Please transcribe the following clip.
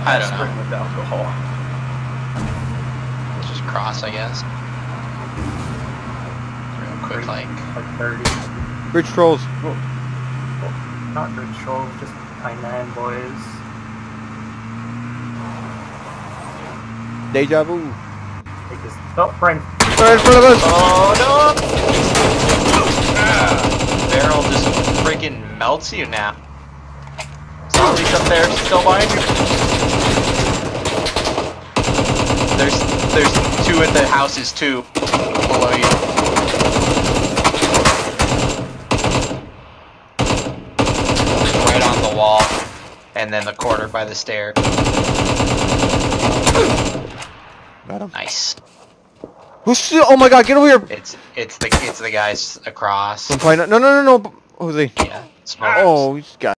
I don't know. With alcohol. Just cross, I guess. Real quick, like 30. Bridge trolls. Whoa. Not bridge trolls, just I-9 boys. Deja vu. Take this. Oh, Brian. Right in front of us. oh no! Barrel just freaking melts you now. Zombies up there, still behind you. There's two in the houses too, below you. Right on the wall, and then the corner by the stair. Got him. Nice. Who's still? Oh my god, get over here! It's the guys across. I'm fine. No. Who's he? Yeah. Smoke. Oh, he's got.